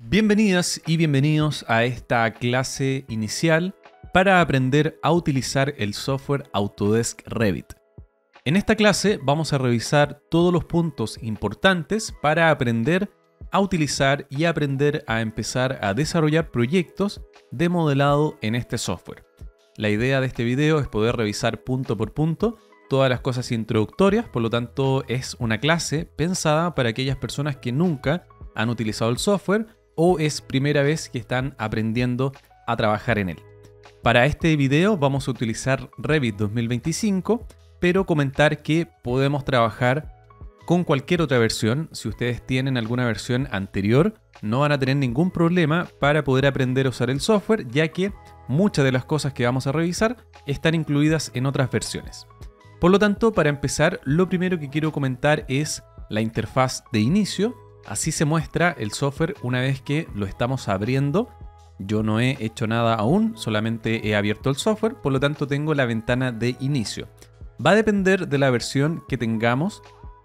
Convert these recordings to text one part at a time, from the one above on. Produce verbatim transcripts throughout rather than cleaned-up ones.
Bienvenidas y bienvenidos a esta clase inicial para aprender a utilizar el software Autodesk Revit. En esta clase vamos a revisar todos los puntos importantes para aprender a utilizar y aprender a empezar a desarrollar proyectos de modelado en este software. La idea de este video es poder revisar punto por punto todas las cosas introductorias, por lo tanto es una clase pensada para aquellas personas que nunca han utilizado el software o es primera vez que están aprendiendo a trabajar en él. Para este video vamos a utilizar Revit dos mil veinticinco, pero comentar que podemos trabajar con cualquier otra versión. Si ustedes tienen alguna versión anterior, no van a tener ningún problema para poder aprender a usar el software, ya que muchas de las cosas que vamos a revisar están incluidas en otras versiones. Por lo tanto, para empezar, lo primero que quiero comentar es la interfaz de inicio. Así se muestra el software una vez que lo estamos abriendo. Yo no he hecho nada aún, solamente he abierto el software, por lo tanto tengo la ventana de inicio. Va a depender de la versión que tengamos.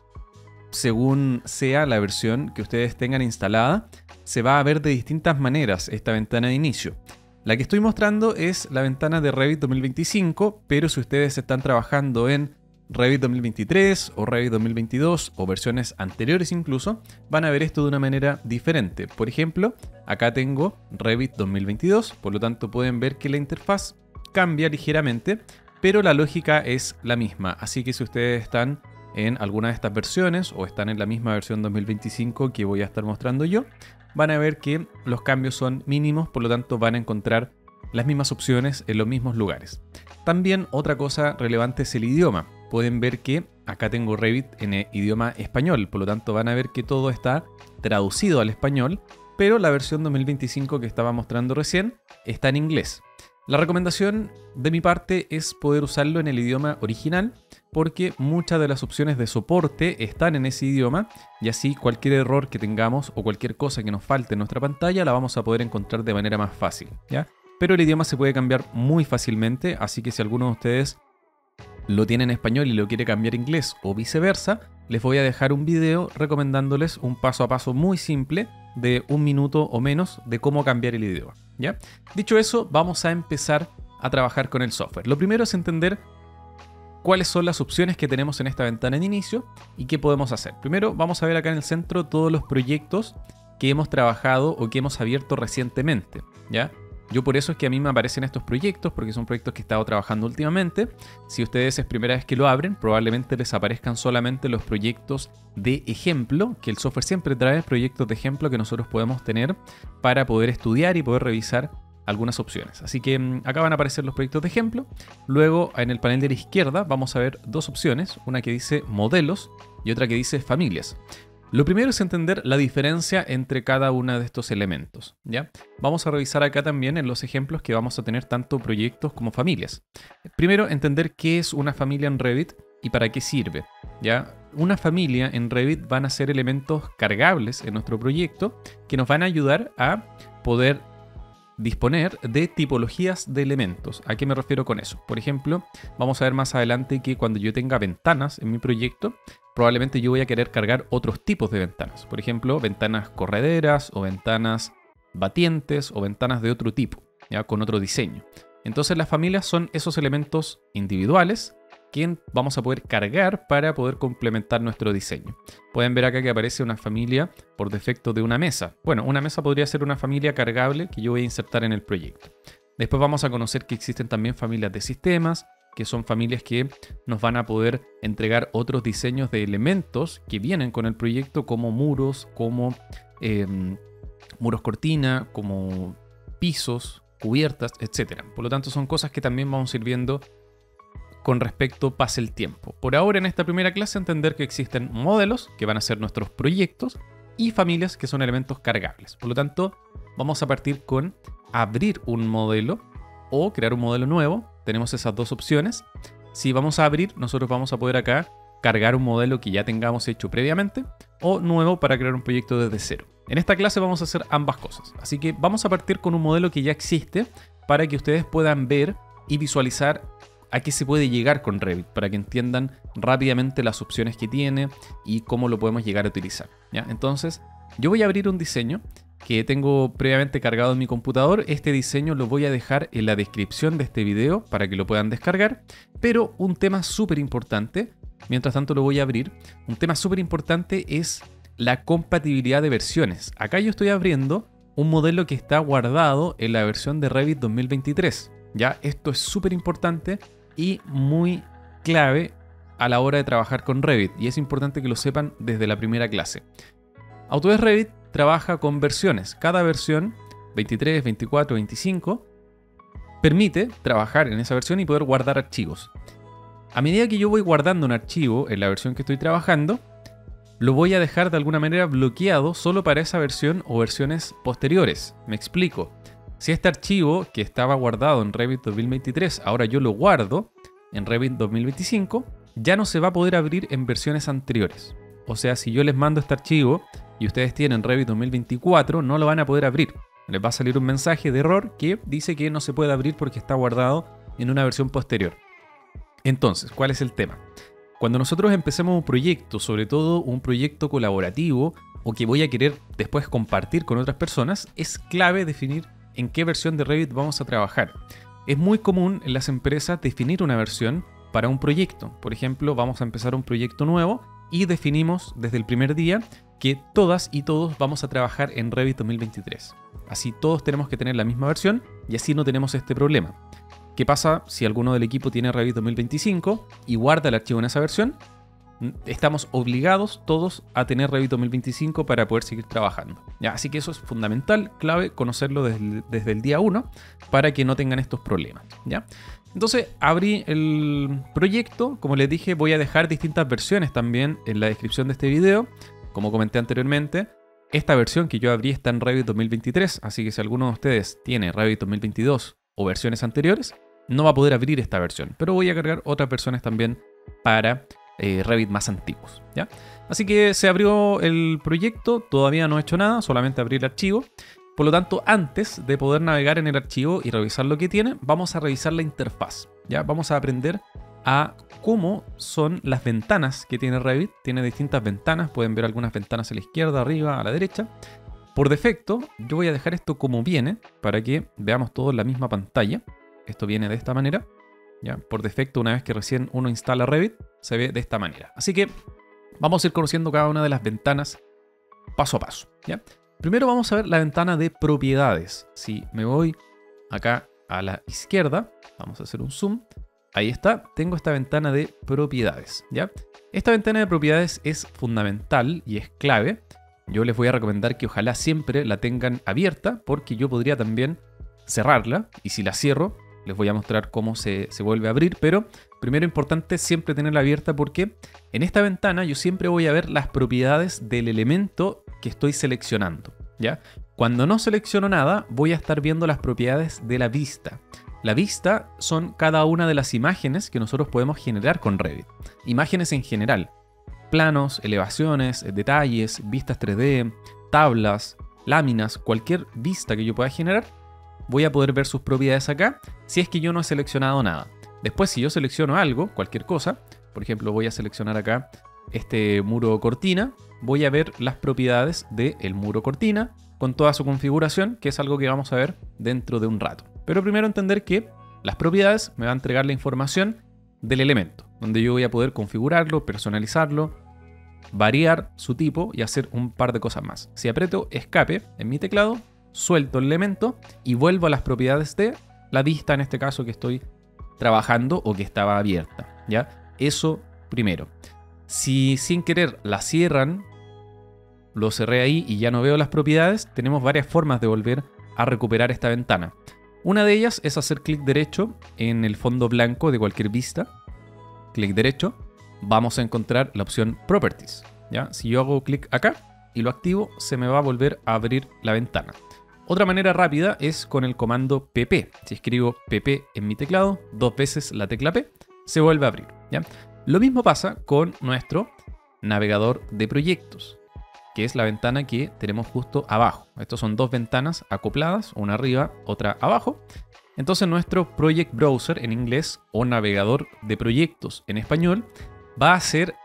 Según sea la versión que ustedes tengan instalada, se va a ver de distintas maneras esta ventana de inicio. La que estoy mostrando es la ventana de Revit dos mil veinticinco, pero si ustedes están trabajando en Revit dos mil veintitrés o Revit dos mil veintidós o versiones anteriores incluso, van a ver esto de una manera diferente. Por ejemplo, acá tengo Revit dos mil veintidós, por lo tanto pueden ver que la interfaz cambia ligeramente, pero la lógica es la misma. Así que si ustedes están en alguna de estas versiones o están en la misma versión dos mil veinticinco que voy a estar mostrando yo, van a ver que los cambios son mínimos, por lo tanto van a encontrar las mismas opciones en los mismos lugares. También otra cosa relevante es el idioma. Pueden ver que acá tengo Revit en el idioma español, por lo tanto van a ver que todo está traducido al español, pero la versión dos mil veinticinco que estaba mostrando recién está en inglés. La recomendación de mi parte es poder usarlo en el idioma original, porque muchas de las opciones de soporte están en ese idioma y así cualquier error que tengamos o cualquier cosa que nos falte en nuestra pantalla la vamos a poder encontrar de manera más fácil, ¿ya? Pero el idioma se puede cambiar muy fácilmente, así que si alguno de ustedes lo tiene en español y lo quiere cambiar a inglés o viceversa, les voy a dejar un video recomendándoles un paso a paso muy simple de un minuto o menos de cómo cambiar el idioma, ¿ya? Dicho eso, vamos a empezar a trabajar con el software. Lo primero es entender cuáles son las opciones que tenemos en esta ventana de inicio y qué podemos hacer. Primero vamos a ver acá en el centro todos los proyectos que hemos trabajado o que hemos abierto recientemente, ¿ya? Yo por eso es que a mí me aparecen estos proyectos, porque son proyectos que he estado trabajando últimamente. Si ustedes es primera vez que lo abren, probablemente les aparezcan solamente los proyectos de ejemplo, que el software siempre trae proyectos de ejemplo que nosotros podemos tener para poder estudiar y poder revisar algunas opciones. Así que acá van a aparecer los proyectos de ejemplo. Luego en el panel de la izquierda vamos a ver dos opciones, una que dice modelos y otra que dice familias. Lo primero es entender la diferencia entre cada uno de estos elementos, ¿ya? Vamos a revisar acá también en los ejemplos que vamos a tener tanto proyectos como familias. Primero, entender qué es una familia en Revit y para qué sirve, ¿ya? Una familia en Revit van a ser elementos cargables en nuestro proyecto que nos van a ayudar a poder disponer de tipologías de elementos. ¿A qué me refiero con eso? Por ejemplo, vamos a ver más adelante que cuando yo tenga ventanas en mi proyecto, probablemente yo voy a querer cargar otros tipos de ventanas. Por ejemplo, ventanas correderas o ventanas batientes o ventanas de otro tipo, ¿ya? Con otro diseño. Entonces las familias son esos elementos individuales que vamos a poder cargar para poder complementar nuestro diseño. Pueden ver acá que aparece una familia por defecto de una mesa. Bueno, una mesa podría ser una familia cargable que yo voy a insertar en el proyecto. Después vamos a conocer que existen también familias de sistemas, que son familias que nos van a poder entregar otros diseños de elementos que vienen con el proyecto, como muros, como eh, muros cortina, como pisos, cubiertas, etcétera. Por lo tanto, son cosas que también vamos a ir viendo con respecto pase el tiempo. Por ahora, en esta primera clase, entender que existen modelos, que van a ser nuestros proyectos, y familias, que son elementos cargables. Por lo tanto, vamos a partir con abrir un modelo o crear un modelo nuevo. Tenemos esas dos opciones. Si vamos a abrir, nosotros vamos a poder acá cargar un modelo que ya tengamos hecho previamente o nuevo para crear un proyecto desde cero. En esta clase vamos a hacer ambas cosas. Así que vamos a partir con un modelo que ya existe para que ustedes puedan ver y visualizar a qué se puede llegar con Revit, para que entiendan rápidamente las opciones que tiene y cómo lo podemos llegar a utilizar, ¿ya? Entonces, yo voy a abrir un diseño que tengo previamente cargado en mi computador. Este diseño lo voy a dejar en la descripción de este video para que lo puedan descargar. Pero un tema súper importante, mientras tanto lo voy a abrir, un tema súper importante es la compatibilidad de versiones. Acá yo estoy abriendo un modelo que está guardado en la versión de Revit dos mil veintitrés. Ya, esto es súper importante y muy clave a la hora de trabajar con Revit, y es importante que lo sepan desde la primera clase. Autodesk Revit trabaja con versiones. Cada versión, veintitrés, veinticuatro, veinticinco, permite trabajar en esa versión y poder guardar archivos. A medida que yo voy guardando un archivo en la versión que estoy trabajando, lo voy a dejar de alguna manera bloqueado solo para esa versión o versiones posteriores. Me explico. Si este archivo que estaba guardado en Revit dos mil veintitrés, ahora yo lo guardo en Revit dos mil veinticinco, ya no se va a poder abrir en versiones anteriores. O sea, si yo les mando este archivo y ustedes tienen Revit dos mil veinticuatro, no lo van a poder abrir. Les va a salir un mensaje de error que dice que no se puede abrir porque está guardado en una versión posterior. Entonces, ¿cuál es el tema? Cuando nosotros empecemos un proyecto, sobre todo un proyecto colaborativo o que voy a querer después compartir con otras personas, es clave definir en qué versión de Revit vamos a trabajar. Es muy común en las empresas definir una versión para un proyecto. Por ejemplo, vamos a empezar un proyecto nuevo y definimos desde el primer día que todas y todos vamos a trabajar en Revit dos mil veintitrés. Así todos tenemos que tener la misma versión y así no tenemos este problema. ¿Qué pasa si alguno del equipo tiene Revit dos mil veinticinco y guarda el archivo en esa versión? Estamos obligados todos a tener Revit dos mil veinticinco para poder seguir trabajando. ¿Ya? Así que eso es fundamental, clave, conocerlo desde el, desde el día uno para que no tengan estos problemas. ¿Ya? Entonces abrí el proyecto. Como les dije, voy a dejar distintas versiones también en la descripción de este video. Como comenté anteriormente, esta versión que yo abrí está en Revit dos mil veintitrés, así que si alguno de ustedes tiene Revit dos mil veintidós o versiones anteriores, no va a poder abrir esta versión. Pero voy a cargar otras versiones también para eh, Revit más antiguos, ¿ya? Así que se abrió el proyecto, todavía no he hecho nada, solamente abrí el archivo. Por lo tanto, antes de poder navegar en el archivo y revisar lo que tiene, vamos a revisar la interfaz, ¿ya? Vamos a aprender a cómo son las ventanas que tiene Revit. Tiene distintas ventanas, pueden ver algunas ventanas a la izquierda, arriba, a la derecha. Por defecto, yo voy a dejar esto como viene para que veamos todo en la misma pantalla. Esto viene de esta manera, ¿ya? Por defecto, una vez que recién uno instala Revit, se ve de esta manera. Así que vamos a ir conociendo cada una de las ventanas paso a paso, ¿ya? Primero vamos a ver la ventana de propiedades. Si me voy acá a la izquierda, vamos a hacer un zoom. Ahí está, tengo esta ventana de propiedades, ¿ya? Esta ventana de propiedades es fundamental y es clave. Yo les voy a recomendar que ojalá siempre la tengan abierta, porque yo podría también cerrarla, y si la cierro, les voy a mostrar cómo se, se vuelve a abrir. Pero primero, importante siempre tenerla abierta, porque en esta ventana yo siempre voy a ver las propiedades del elemento que estoy seleccionando, ¿ya? Cuando no selecciono nada, voy a estar viendo las propiedades de la vista. La vista son cada una de las imágenes que nosotros podemos generar con Revit. Imágenes en general. Planos, elevaciones, detalles, vistas tres D, tablas, láminas, cualquier vista que yo pueda generar, voy a poder ver sus propiedades acá si es que yo no he seleccionado nada. Después, si yo selecciono algo, cualquier cosa, por ejemplo, voy a seleccionar acá este muro cortina, voy a ver las propiedades del muro cortina con toda su configuración, que es algo que vamos a ver dentro de un rato. Pero primero entender que las propiedades me van a entregar la información del elemento, donde yo voy a poder configurarlo, personalizarlo, variar su tipo y hacer un par de cosas más. Si aprieto escape en mi teclado, suelto el elemento y vuelvo a las propiedades de la vista, en este caso que estoy trabajando o que estaba abierta, ¿ya? Eso primero. Si sin querer la cierran, lo cerré ahí y ya no veo las propiedades, tenemos varias formas de volver a recuperar esta ventana. Una de ellas es hacer clic derecho en el fondo blanco de cualquier vista. Clic derecho, vamos a encontrar la opción Properties, ¿ya? Si yo hago clic acá y lo activo, se me va a volver a abrir la ventana. Otra manera rápida es con el comando P P. Si escribo P P en mi teclado, dos veces la tecla P, se vuelve a abrir, ¿ya? Lo mismo pasa con nuestro navegador de proyectos, que es la ventana que tenemos justo abajo. Estos son dos ventanas acopladas, una arriba, otra abajo. Entonces nuestro Project Browser en inglés o navegador de proyectos en español va a ser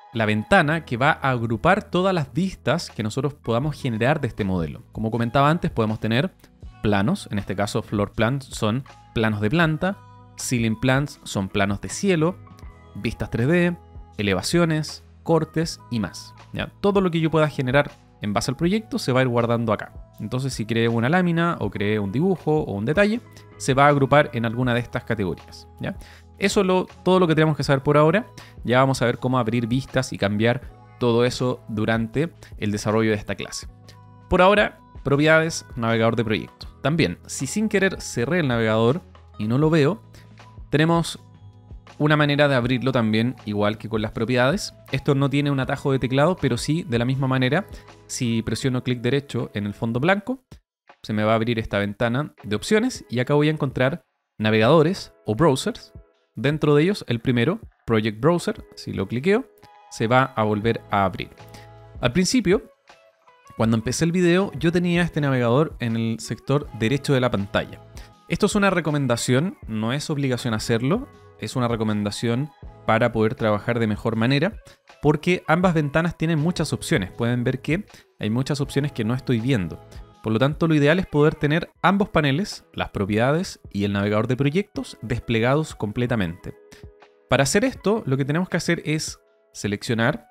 la ventana que va a agrupar todas las vistas que nosotros podamos generar de este modelo. Como comentaba antes, podemos tener planos, en este caso floor plans son planos de planta, ceiling plans son planos de cielo, vistas tres D, elevaciones, cortes y más. ¿Ya? Todo lo que yo pueda generar en base al proyecto se va a ir guardando acá. Entonces, si cree una lámina o cree un dibujo o un detalle, se va a agrupar en alguna de estas categorías. ¿Ya? Eso es lo, todo lo que tenemos que saber por ahora. Ya vamos a ver cómo abrir vistas y cambiar todo eso durante el desarrollo de esta clase. Por ahora, propiedades, navegador de proyectos. También, si sin querer cerré el navegador y no lo veo, tenemos una manera de abrirlo también, igual que con las propiedades. Esto no tiene un atajo de teclado, pero sí, de la misma manera, si presiono clic derecho en el fondo blanco, se me va a abrir esta ventana de opciones y acá voy a encontrar navegadores o browsers. Dentro de ellos, el primero, Project Browser, si lo cliqueo, se va a volver a abrir. Al principio, cuando empecé el video, yo tenía este navegador en el sector derecho de la pantalla. Esto es una recomendación, no es obligación hacerlo. Es una recomendación para poder trabajar de mejor manera, porque ambas ventanas tienen muchas opciones. Pueden ver que hay muchas opciones que no estoy viendo. Por lo tanto, lo ideal es poder tener ambos paneles, las propiedades y el navegador de proyectos, desplegados completamente. Para hacer esto, lo que tenemos que hacer es seleccionar,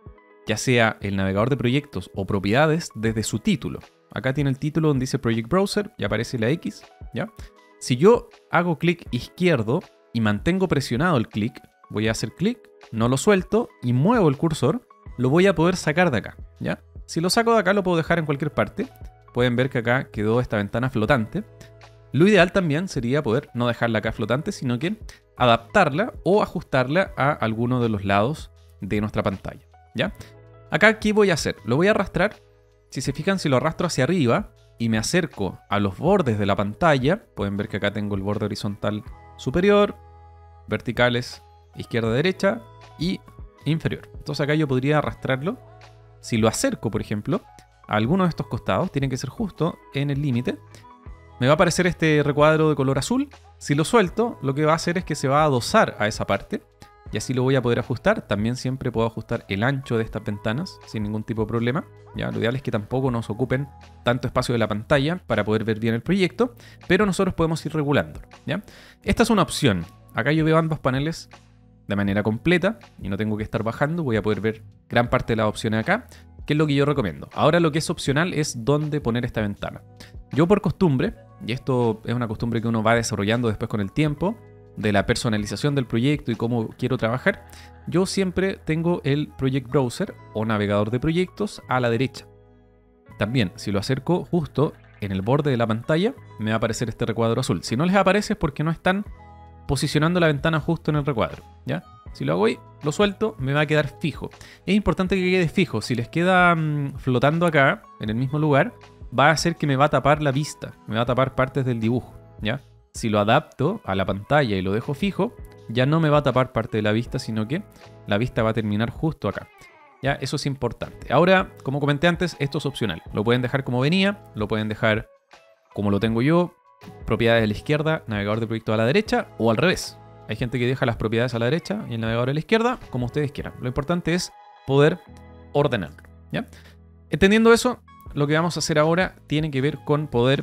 ya sea el navegador de proyectos o propiedades, desde su título. Acá tiene el título donde dice Project Browser y aparece la X, ¿ya? Si yo hago clic izquierdo y mantengo presionado el clic, voy a hacer clic, no lo suelto y muevo el cursor, lo voy a poder sacar de acá, ¿ya? Si lo saco de acá lo puedo dejar en cualquier parte. Pueden ver que acá quedó esta ventana flotante. Lo ideal también sería poder no dejarla acá flotante, sino que adaptarla o ajustarla a alguno de los lados de nuestra pantalla, ¿ya? Acá, ¿qué voy a hacer? Lo voy a arrastrar. Si se fijan, si lo arrastro hacia arriba y me acerco a los bordes de la pantalla, pueden ver que acá tengo el borde horizontal superior, verticales izquierda-derecha y inferior. Entonces acá yo podría arrastrarlo. Si lo acerco, por ejemplo, a alguno de estos costados, tiene que ser justo en el límite, me va a aparecer este recuadro de color azul. Si lo suelto, lo que va a hacer es que se va a adosar a esa parte y así lo voy a poder ajustar. También siempre puedo ajustar el ancho de estas ventanas sin ningún tipo de problema. ¿Ya? Lo ideal es que tampoco nos ocupen tanto espacio de la pantalla para poder ver bien el proyecto, pero nosotros podemos ir regulándolo, ¿ya? Esta es una opción. Acá yo veo ambos paneles de manera completa y no tengo que estar bajando. Voy a poder ver gran parte de las opciones acá, que es lo que yo recomiendo. Ahora lo que es opcional es dónde poner esta ventana. Yo por costumbre, y esto es una costumbre que uno va desarrollando después con el tiempo, de la personalización del proyecto y cómo quiero trabajar, yo siempre tengo el Project Browser o navegador de proyectos a la derecha. También, si lo acerco justo en el borde de la pantalla, me va a aparecer este recuadro azul. Si no les aparece es porque no están posicionando la ventana justo en el recuadro, ¿ya? Si lo hago ahí, lo suelto, me va a quedar fijo. Es importante que quede fijo. Si les queda mmm, flotando acá, en el mismo lugar, va a hacer que me va a tapar la vista, me va a tapar partes del dibujo, ¿ya? Si lo adapto a la pantalla y lo dejo fijo, ya no me va a tapar parte de la vista, sino que la vista va a terminar justo acá. ¿Ya? Eso es importante. Ahora, como comenté antes, esto es opcional. Lo pueden dejar como venía, lo pueden dejar como lo tengo yo, propiedades a la izquierda, navegador de proyecto a la derecha, o al revés. Hay gente que deja las propiedades a la derecha y el navegador a la izquierda, como ustedes quieran. Lo importante es poder ordenarlo, ¿ya? Entendiendo eso, lo que vamos a hacer ahora tiene que ver con poder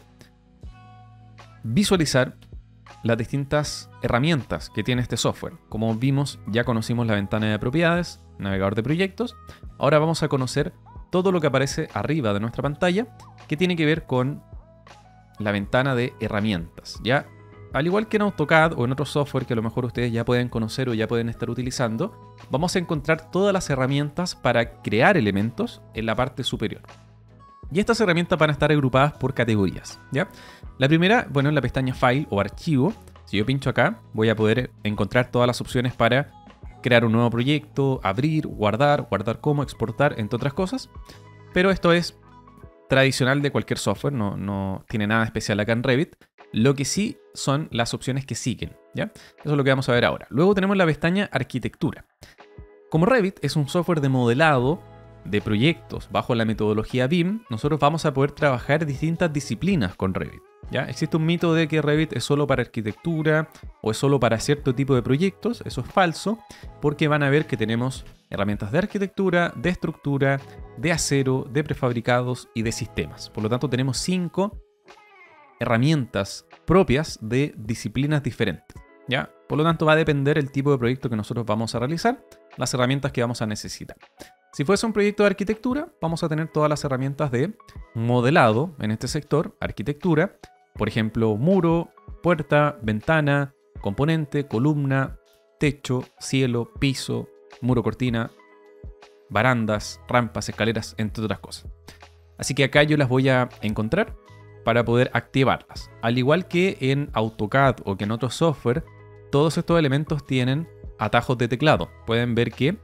visualizar las distintas herramientas que tiene este software. Como vimos, ya conocimos la ventana de propiedades, navegador de proyectos. Ahora vamos a conocer todo lo que aparece arriba de nuestra pantalla, que tiene que ver con la ventana de herramientas. Ya, al igual que en AutoCAD o en otro software que a lo mejor ustedes ya pueden conocer o ya pueden estar utilizando, vamos a encontrar todas las herramientas para crear elementos en la parte superior. Y estas herramientas van a estar agrupadas por categorías, ¿ya? La primera, bueno, en la pestaña File o Archivo. Si yo pincho acá, voy a poder encontrar todas las opciones para crear un nuevo proyecto, abrir, guardar, guardar como, exportar, entre otras cosas. Pero esto es tradicional de cualquier software, no, no tiene nada especial acá en Revit. Lo que sí son las opciones que siguen, ¿ya? Eso es lo que vamos a ver ahora. Luego tenemos la pestaña Arquitectura. Como Revit es un software de modelado de proyectos bajo la metodología B I M, nosotros vamos a poder trabajar distintas disciplinas con Revit, ¿Ya? Existe un mito de que Revit es solo para arquitectura o es solo para cierto tipo de proyectos. Eso es falso, porque van a ver que tenemos herramientas de arquitectura, de estructura, de acero, de prefabricados y de sistemas. Por lo tanto, tenemos cinco herramientas propias de disciplinas diferentes, ¿ya? Por lo tanto, va a depender el tipo de proyecto que nosotros vamos a realizar, las herramientas que vamos a necesitar. Si fuese un proyecto de arquitectura, vamos a tener todas las herramientas de modelado en este sector, arquitectura. Por ejemplo, muro, puerta, ventana, componente, columna, techo, cielo, piso, muro cortina, barandas, rampas, escaleras, entre otras cosas. Así que acá yo las voy a encontrar para poder activarlas. Al igual que en AutoCAD o que en otros software, todos estos elementos tienen atajos de teclado. Pueden ver que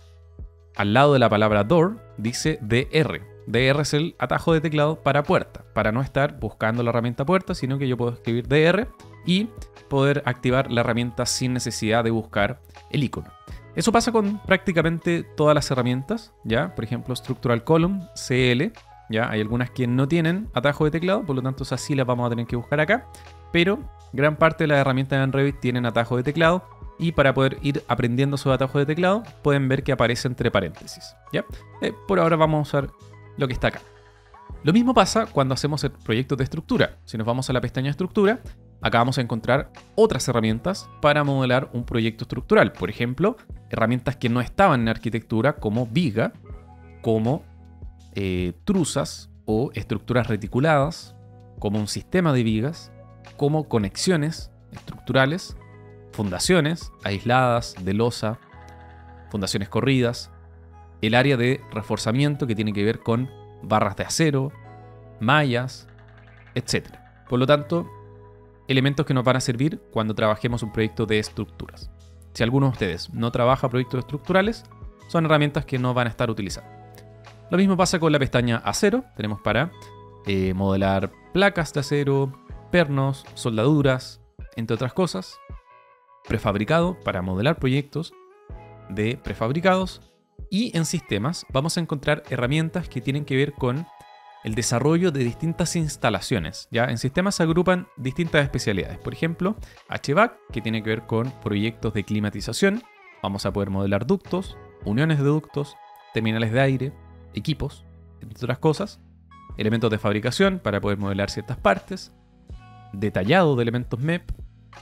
al lado de la palabra door dice D R. D R es el atajo de teclado para puerta, para no estar buscando la herramienta puerta, sino que yo puedo escribir D R y poder activar la herramienta sin necesidad de buscar el icono. Eso pasa con prácticamente todas las herramientas, ¿ya? Por ejemplo, Structural Column, C L, ¿ya? Hay algunas que no tienen atajo de teclado, por lo tanto esas sí las vamos a tener que buscar acá, pero gran parte de las herramientas en Revit tienen atajo de teclado. Y para poder ir aprendiendo esos atajos de teclado, pueden ver que aparece entre paréntesis, ¿ya? Eh, por ahora vamos a usar lo que está acá. Lo mismo pasa cuando hacemos proyectos de estructura. Si nos vamos a la pestaña estructura, acá vamos a encontrar otras herramientas para modelar un proyecto estructural. Por ejemplo, herramientas que no estaban en arquitectura como viga, como eh, truzas o estructuras reticuladas, como un sistema de vigas, como conexiones estructurales, fundaciones aisladas de losa, fundaciones corridas, el área de reforzamiento que tiene que ver con barras de acero, mallas, etcétera. Por lo tanto, elementos que nos van a servir cuando trabajemos un proyecto de estructuras. Si alguno de ustedes no trabaja proyectos estructurales, son herramientas que no van a estar utilizando. Lo mismo pasa con la pestaña acero. Tenemos para eh, modelar placas de acero, pernos, soldaduras, entre otras cosas. Prefabricado para modelar proyectos de prefabricados. Y en sistemas vamos a encontrar herramientas que tienen que ver con el desarrollo de distintas instalaciones. ¿Ya? En sistemas se agrupan distintas especialidades. Por ejemplo, H V A C, que tiene que ver con proyectos de climatización. Vamos a poder modelar ductos, uniones de ductos, terminales de aire, equipos, entre otras cosas. Elementos de fabricación para poder modelar ciertas partes. Detallado de elementos M E P.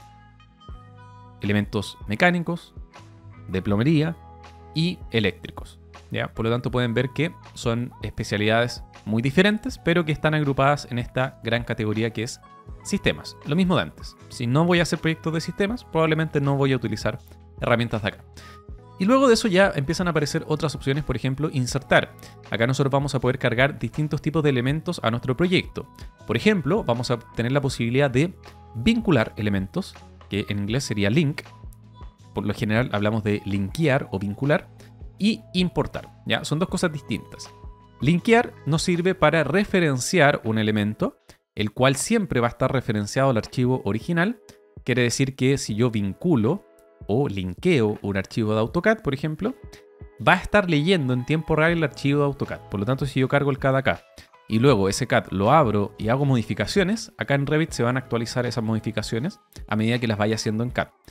Elementos mecánicos, de plomería y eléctricos, ¿ya? Por lo tanto pueden ver que son especialidades muy diferentes, pero que están agrupadas en esta gran categoría que es sistemas. Lo mismo de antes. Si no voy a hacer proyectos de sistemas, probablemente no voy a utilizar herramientas de acá. Y luego de eso ya empiezan a aparecer otras opciones, por ejemplo, insertar. Acá nosotros vamos a poder cargar distintos tipos de elementos a nuestro proyecto. Por ejemplo, vamos a tener la posibilidad de vincular elementos, que en inglés sería link. Por lo general hablamos de linkear o vincular. Y importar, ¿ya? Son dos cosas distintas. Linkear nos sirve para referenciar un elemento, el cual siempre va a estar referenciado al archivo original. Quiere decir que si yo vinculo o linkeo un archivo de AutoCAD, por ejemplo, va a estar leyendo en tiempo real el archivo de AutoCAD. Por lo tanto, si yo cargo el C A D acá y luego ese C A D lo abro y hago modificaciones, acá en Revit se van a actualizar esas modificaciones a medida que las vaya haciendo en C A D.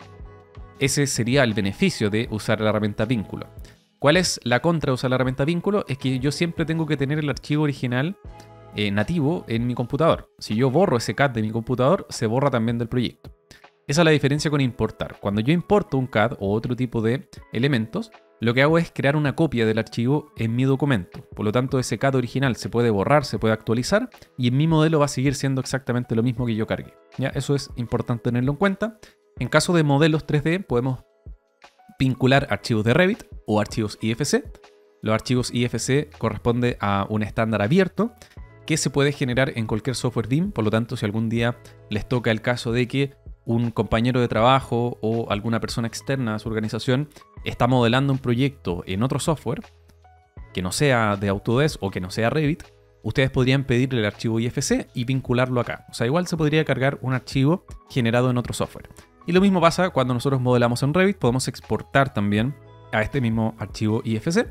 Ese sería el beneficio de usar la herramienta vínculo. ¿Cuál es la contra de usar la herramienta vínculo? Es que yo siempre tengo que tener el archivo original eh, nativo en mi computador. Si yo borro ese C A D de mi computador, se borra también del proyecto. Esa es la diferencia con importar. Cuando yo importo un C A D o otro tipo de elementos, lo que hago es crear una copia del archivo en mi documento. Por lo tanto, ese C A D original se puede borrar, se puede actualizar y en mi modelo va a seguir siendo exactamente lo mismo que yo cargué. ¿Ya? Eso es importante tenerlo en cuenta. En caso de modelos tres D, podemos vincular archivos de Revit o archivos I F C. Los archivos I F C corresponden a un estándar abierto que se puede generar en cualquier software B I M. Por lo tanto, si algún día les toca el caso de que un compañero de trabajo o alguna persona externa a su organización está modelando un proyecto en otro software que no sea de Autodesk o que no sea Revit, ustedes podrían pedirle el archivo I F C y vincularlo acá. O sea, igual se podría cargar un archivo generado en otro software. Y lo mismo pasa cuando nosotros modelamos en Revit, podemos exportar también a este mismo archivo I F C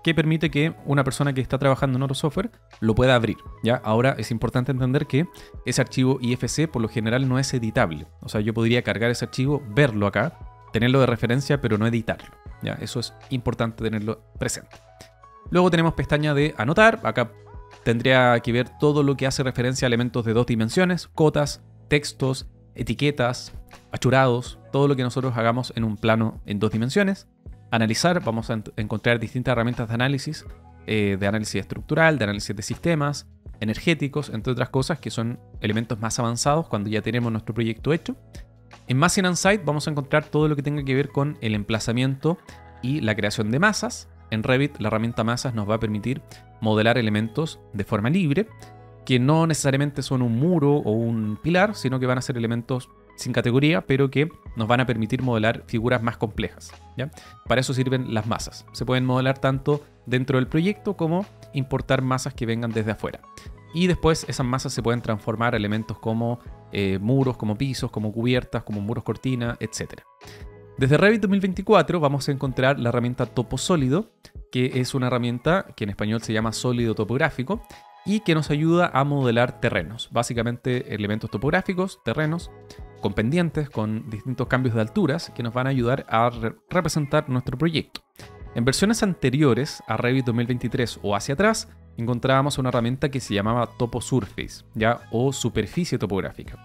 que permite que una persona que está trabajando en otro software lo pueda abrir, ¿ya? Ahora es importante entender que ese archivo I F C por lo general no es editable. O sea, yo podría cargar ese archivo, verlo acá, tenerlo de referencia, pero no editarlo, ¿ya? Eso es importante tenerlo presente. Luego tenemos pestaña de anotar. Acá tendría que ver todo lo que hace referencia a elementos de dos dimensiones, cotas, textos, etiquetas, achurados, todo lo que nosotros hagamos en un plano en dos dimensiones. Analizar, vamos a encontrar distintas herramientas de análisis, eh, de análisis estructural, de análisis de sistemas, energéticos, entre otras cosas, que son elementos más avanzados cuando ya tenemos nuestro proyecto hecho. En Massing and Site vamos a encontrar todo lo que tenga que ver con el emplazamiento y la creación de masas. En Revit, la herramienta masas nos va a permitir modelar elementos de forma libre, que no necesariamente son un muro o un pilar, sino que van a ser elementos sin categoría, pero que nos van a permitir modelar figuras más complejas, ¿ya? Para eso sirven las masas. Se pueden modelar tanto dentro del proyecto como importar masas que vengan desde afuera. Y después esas masas se pueden transformar a elementos como eh, muros, como pisos, como cubiertas, como muros cortina, etcétera. Desde Revit dos mil veinticuatro vamos a encontrar la herramienta Topo Sólido, que es una herramienta que en español se llama sólido topográfico y que nos ayuda a modelar terrenos. Básicamente elementos topográficos, terrenos, con pendientes, con distintos cambios de alturas que nos van a ayudar a re representar nuestro proyecto. En versiones anteriores a Revit dos mil veintitrés o hacia atrás, encontrábamos una herramienta que se llamaba Topo Surface, ¿ya? O superficie topográfica.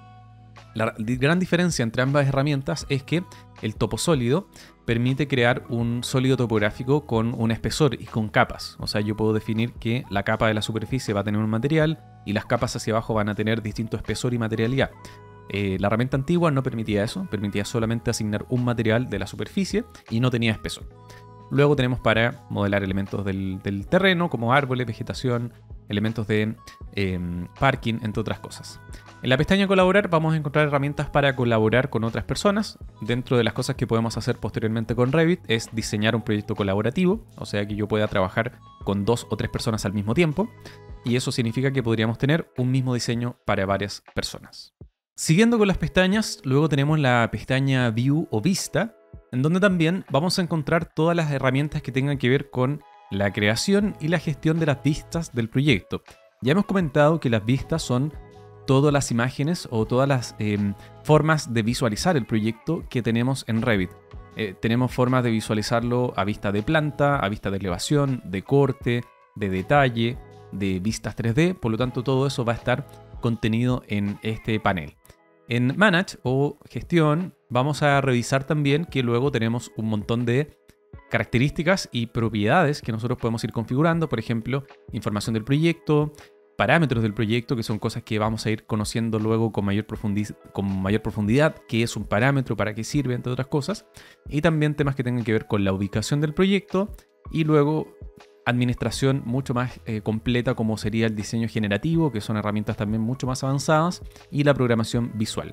La gran diferencia entre ambas herramientas es que el topo sólido permite crear un sólido topográfico con un espesor y con capas. O sea, yo puedo definir que la capa de la superficie va a tener un material y las capas hacia abajo van a tener distinto espesor y materialidad. Eh, la herramienta antigua no permitía eso, permitía solamente asignar un material de la superficie y no tenía espesor. Luego tenemos para modelar elementos del, del terreno, como árboles, vegetación, elementos de eh, parking, entre otras cosas. En la pestaña Colaborar vamos a encontrar herramientas para colaborar con otras personas. Dentro de las cosas que podemos hacer posteriormente con Revit es diseñar un proyecto colaborativo, o sea que yo pueda trabajar con dos o tres personas al mismo tiempo, y eso significa que podríamos tener un mismo diseño para varias personas. Siguiendo con las pestañas, luego tenemos la pestaña View o Vista, en donde también vamos a encontrar todas las herramientas que tengan que ver con la creación y la gestión de las vistas del proyecto. Ya hemos comentado que las vistas son todas las imágenes o todas las eh, formas de visualizar el proyecto que tenemos en Revit. Eh, tenemos formas de visualizarlo a vista de planta, a vista de elevación, de corte, de detalle, de vistas tres D, por lo tanto todo eso va a estar contenido en este panel. En Manage o Gestión vamos a revisar también que luego tenemos un montón de características y propiedades que nosotros podemos ir configurando, por ejemplo, información del proyecto, parámetros del proyecto, que son cosas que vamos a ir conociendo luego con mayor, profundi- con mayor profundidad, qué es un parámetro, para qué sirve, entre otras cosas, y también temas que tengan que ver con la ubicación del proyecto y luego administración mucho más eh, completa, como sería el diseño generativo, que son herramientas también mucho más avanzadas, y la programación visual.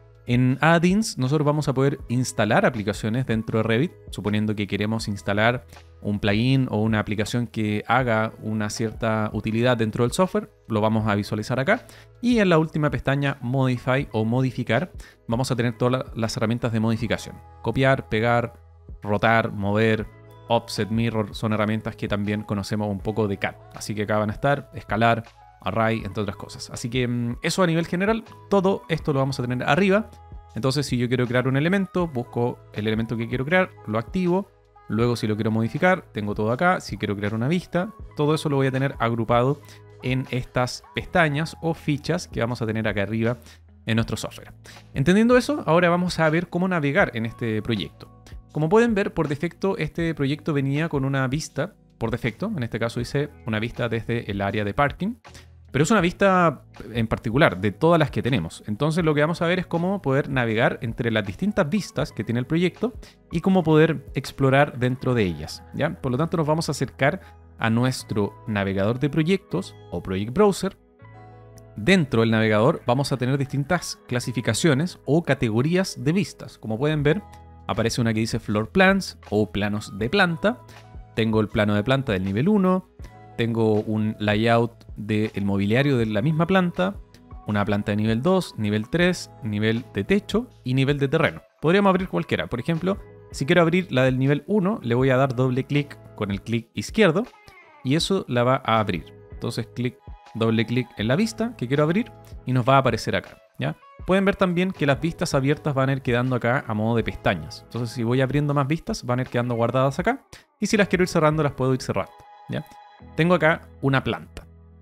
En Add-ins nosotros vamos a poder instalar aplicaciones dentro de Revit, suponiendo que queremos instalar un plugin o una aplicación que haga una cierta utilidad dentro del software, lo vamos a visualizar acá. Y en la última pestaña Modify o Modificar vamos a tener todas las herramientas de modificación. Copiar, pegar, rotar, mover, Offset, Mirror, son herramientas que también conocemos un poco de C A D. Así que acá van a estar, escalar, array, entre otras cosas. Así que eso a nivel general, todo esto lo vamos a tener arriba. Entonces si yo quiero crear un elemento, busco el elemento que quiero crear, lo activo. Luego si lo quiero modificar, tengo todo acá. Si quiero crear una vista, todo eso lo voy a tener agrupado en estas pestañas o fichas que vamos a tener acá arriba en nuestro software. Entendiendo eso, ahora vamos a ver cómo navegar en este proyecto. Como pueden ver, por defecto este proyecto venía con una vista, por defecto, en este caso hice una vista desde el área de parking, pero es una vista en particular de todas las que tenemos. Entonces lo que vamos a ver es cómo poder navegar entre las distintas vistas que tiene el proyecto y cómo poder explorar dentro de ellas, ¿ya? Por lo tanto nos vamos a acercar a nuestro navegador de proyectos o Project Browser. Dentro del navegador vamos a tener distintas clasificaciones o categorías de vistas. Como pueden ver, aparece una que dice Floor Plans o planos de planta. Tengo el plano de planta del nivel uno. Tengo un layout del mobiliario de la misma planta. Una planta de nivel dos, nivel tres, nivel de techo y nivel de terreno. Podríamos abrir cualquiera. Por ejemplo, si quiero abrir la del nivel uno, le voy a dar doble clic con el clic izquierdo y eso la va a abrir. Entonces clic, doble clic en la vista que quiero abrir y nos va a aparecer acá, ¿ya? Pueden ver también que las vistas abiertas van a ir quedando acá a modo de pestañas. Entonces si voy abriendo más vistas van a ir quedando guardadas acá y si las quiero ir cerrando las puedo ir cerrando, ¿ya? Tengo acá una planta.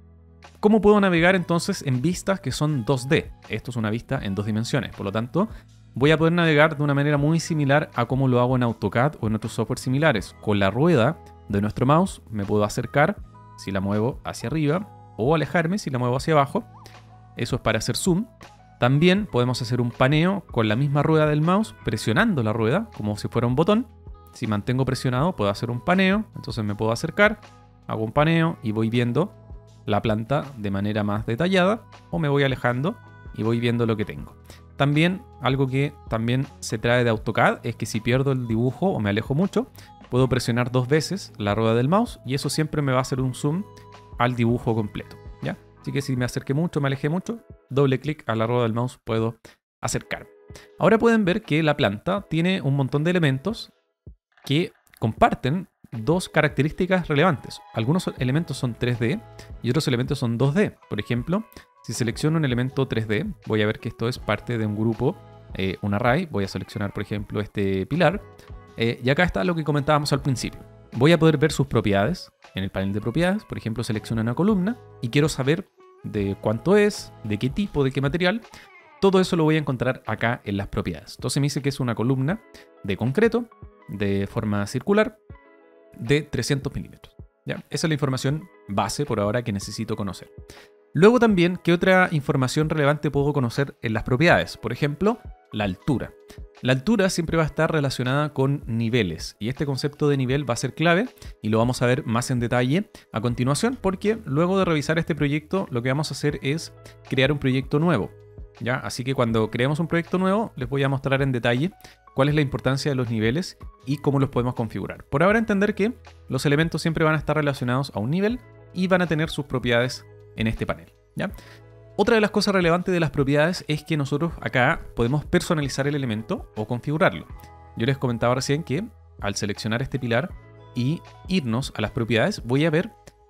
¿Cómo puedo navegar entonces en vistas que son dos D? Esto es una vista en dos dimensiones, por lo tanto voy a poder navegar de una manera muy similar a como lo hago en AutoCAD o en otros software similares. Con la rueda de nuestro mouse me puedo acercar si la muevo hacia arriba o alejarme si la muevo hacia abajo. Eso es para hacer zoom. También podemos hacer un paneo con la misma rueda del mouse presionando la rueda como si fuera un botón. Si mantengo presionado puedo hacer un paneo, entonces me puedo acercar, hago un paneo y voy viendo la planta de manera más detallada o me voy alejando y voy viendo lo que tengo. También algo que también se trae de AutoCAD es que si pierdo el dibujo o me alejo mucho, puedo presionar dos veces la rueda del mouse y eso siempre me va a hacer un zoom al dibujo completo, ¿ya? Así que si me acerqué mucho, me alejé mucho, doble clic a la rueda del mouse puedo acercarme. Ahora pueden ver que la planta tiene un montón de elementos que comparten dos características relevantes. Algunos elementos son tres D y otros elementos son dos D. Por ejemplo, si selecciono un elemento tres D, voy a ver que esto es parte de un grupo, eh, un array. Voy a seleccionar, por ejemplo, este pilar. Eh, y acá está lo que comentábamos al principio. Voy a poder ver sus propiedades en el panel de propiedades. Por ejemplo, selecciono una columna y quiero saber de cuánto es, de qué tipo, de qué material. Todo eso lo voy a encontrar acá en las propiedades. Entonces me dice que es una columna de concreto, de forma circular, de trescientos milímetros. ¿Ya? Esa es la información base por ahora que necesito conocer. Luego también, ¿qué otra información relevante puedo conocer en las propiedades? Por ejemplo, la altura. La altura siempre va a estar relacionada con niveles y este concepto de nivel va a ser clave y lo vamos a ver más en detalle a continuación porque luego de revisar este proyecto lo que vamos a hacer es crear un proyecto nuevo. ¿Ya? Así que cuando creemos un proyecto nuevo les voy a mostrar en detalle cuál es la importancia de los niveles y cómo los podemos configurar. Por ahora entender que los elementos siempre van a estar relacionados a un nivel y van a tener sus propiedades en este panel, ¿ya? Otra de las cosas relevantes de las propiedades es que nosotros acá podemos personalizar el elemento o configurarlo. Yo les comentaba recién que al seleccionar este pilar y irnos a las propiedades voy a ver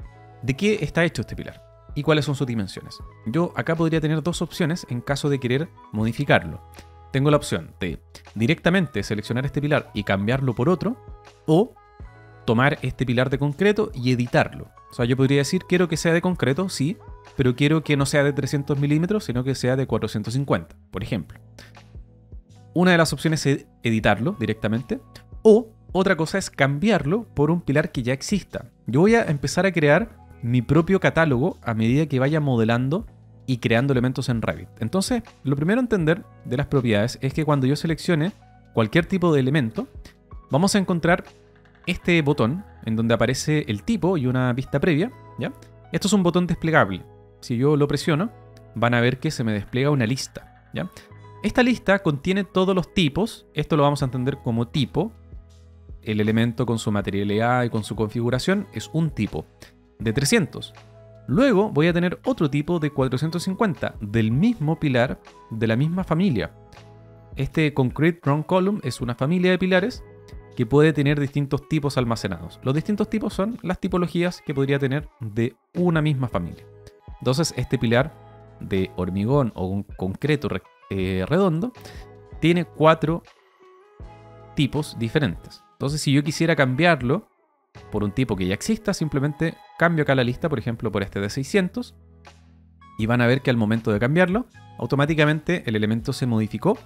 de qué está hecho este pilar y cuáles son sus dimensiones. Yo acá podría tener dos opciones en caso de querer modificarlo. Tengo la opción de directamente seleccionar este pilar y cambiarlo por otro, o tomar este pilar de concreto y editarlo. O sea, yo podría decir, quiero que sea de concreto, sí, pero quiero que no sea de trescientos milímetros, sino que sea de cuatrocientos cincuenta, por ejemplo. Una de las opciones es editarlo directamente, o otra cosa es cambiarlo por un pilar que ya exista. Yo voy a empezar a crear mi propio catálogo a medida que vaya modelando y creando elementos en Revit. Entonces, lo primero a entender de las propiedades es que cuando yo seleccione cualquier tipo de elemento, vamos a encontrar este botón en donde aparece el tipo y una vista previa, ¿ya? Esto es un botón desplegable. Si yo lo presiono, van a ver que se me despliega una lista, ¿ya? Esta lista contiene todos los tipos. Esto lo vamos a entender como tipo. El elemento con su materialidad y con su configuración es un tipo de trescientos. Luego voy a tener otro tipo de cuatrocientos cincuenta, del mismo pilar, de la misma familia. Este Concrete Ground Column es una familia de pilares que puede tener distintos tipos almacenados. Los distintos tipos son las tipologías que podría tener de una misma familia. Entonces este pilar de hormigón o un concreto eh, redondo tiene cuatro tipos diferentes. Entonces si yo quisiera cambiarlo por un tipo que ya exista, simplemente cambio acá la lista, por ejemplo, por este de seiscientos, y van a ver que al momento de cambiarlo, automáticamente el elemento se modificó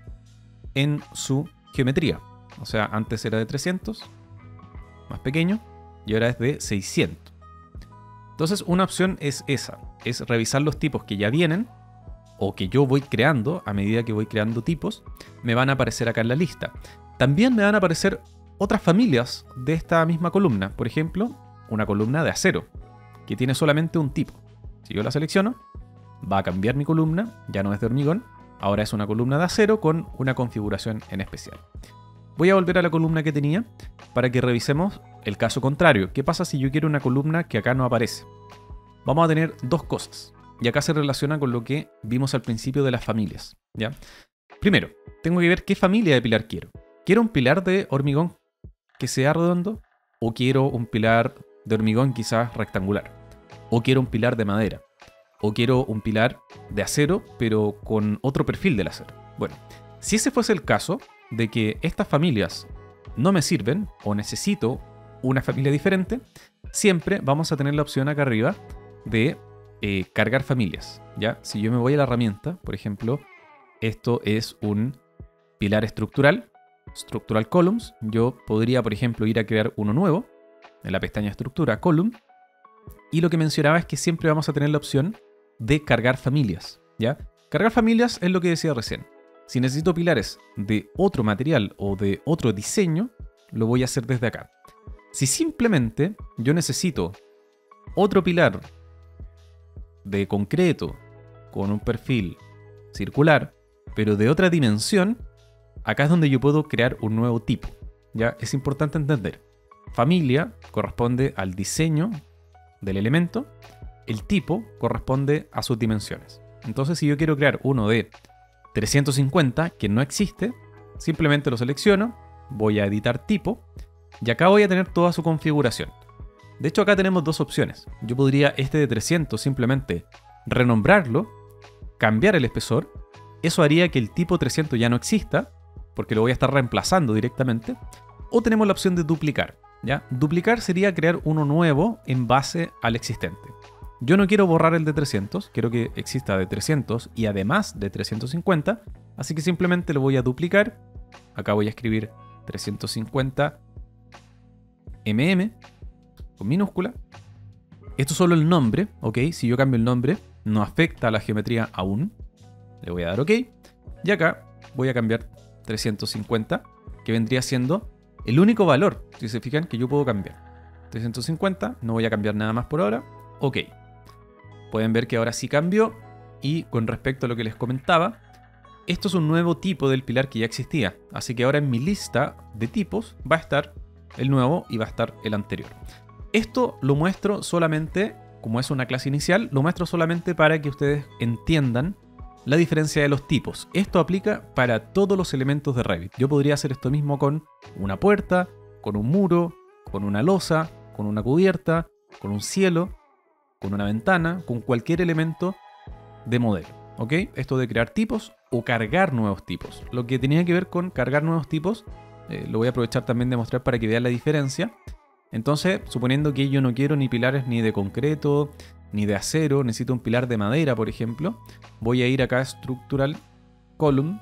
en su geometría. O sea, antes era de trescientos, más pequeño, y ahora es de seiscientos. Entonces, una opción es esa, es revisar los tipos que ya vienen, o que yo voy creando a medida que voy creando tipos, me van a aparecer acá en la lista. También me van a aparecer otras familias de esta misma columna. Por ejemplo, una columna de acero, que tiene solamente un tipo. Si yo la selecciono, va a cambiar mi columna, ya no es de hormigón, ahora es una columna de acero con una configuración en especial. Voy a volver a la columna que tenía para que revisemos el caso contrario. ¿Qué pasa si yo quiero una columna que acá no aparece? Vamos a tener dos cosas, y acá se relaciona con lo que vimos al principio de las familias, ¿ya? Primero, tengo que ver qué familia de pilar quiero. ¿Quiero un pilar de hormigón que sea redondo? o quiero un pilar de hormigón quizás rectangular, o quiero un pilar de madera, o quiero un pilar de acero, pero con otro perfil del acero. Bueno, si ese fuese el caso de que estas familias no me sirven o necesito una familia diferente, siempre vamos a tener la opción acá arriba de eh, cargar familias, ¿ya? Si yo me voy a la herramienta, por ejemplo, esto es un pilar estructural, Structural Columns. Yo podría, por ejemplo, ir a crear uno nuevo en la pestaña Estructura, Column, y lo que mencionaba es que siempre vamos a tener la opción de cargar familias, ¿ya? Cargar familias es lo que decía recién. Si necesito pilares de otro material o de otro diseño, lo voy a hacer desde acá. Si simplemente yo necesito otro pilar de concreto con un perfil circular, pero de otra dimensión, acá es donde yo puedo crear un nuevo tipo, ¿ya? Es importante entender. Familia corresponde al diseño del elemento, el tipo corresponde a sus dimensiones. Entonces, si yo quiero crear uno de trescientos cincuenta, que no existe, simplemente lo selecciono, voy a editar tipo, y acá voy a tener toda su configuración. De hecho, acá tenemos dos opciones. Yo podría este de trescientos simplemente renombrarlo, cambiar el espesor. Eso haría que el tipo trescientos ya no exista, porque lo voy a estar reemplazando directamente. O tenemos la opción de duplicar, ¿ya? Duplicar sería crear uno nuevo en base al existente. Yo no quiero borrar el de trescientos, quiero que exista de trescientos y además de trescientos cincuenta, así que simplemente lo voy a duplicar. Acá voy a escribir trescientos cincuenta M M con minúscula. Esto es solo el nombre, ¿ok? Si yo cambio el nombre, no afecta a la geometría aún. Le voy a dar OK. Y acá voy a cambiar trescientos cincuenta, que vendría siendo el único valor, si se fijan, que yo puedo cambiar. trescientos cincuenta, no voy a cambiar nada más por ahora. OK. Pueden ver que ahora sí cambió. Y con respecto a lo que les comentaba, esto es un nuevo tipo del pilar que ya existía. Así que ahora en mi lista de tipos va a estar el nuevo y va a estar el anterior. Esto lo muestro solamente, como es una clase inicial, lo muestro solamente para que ustedes entiendan la diferencia de los tipos. Esto aplica para todos los elementos de Revit. Yo podría hacer esto mismo con una puerta, con un muro, con una losa, con una cubierta, con un cielo, con una ventana, con cualquier elemento de modelo, ¿ok? Esto de crear tipos o cargar nuevos tipos. Lo que tenía que ver con cargar nuevos tipos, eh, lo voy a aprovechar también de mostrar para que vean la diferencia. Entonces, suponiendo que yo no quiero ni pilares ni de concreto, ni de acero, necesito un pilar de madera, por ejemplo, voy a ir acá a Structural Column,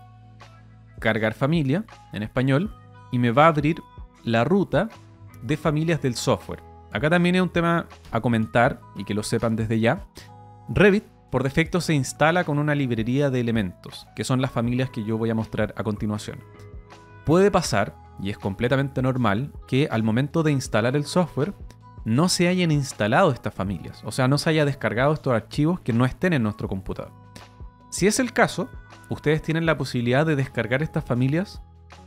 cargar familia, en español, y me va a abrir la ruta de familias del software. Acá también es un tema a comentar, y que lo sepan desde ya. Revit, por defecto, se instala con una librería de elementos, que son las familias que yo voy a mostrar a continuación. Puede pasar, y es completamente normal, que al momento de instalar el software no se hayan instalado estas familias, o sea, no se haya descargado estos archivos que no estén en nuestro computador. Si es el caso, ustedes tienen la posibilidad de descargar estas familias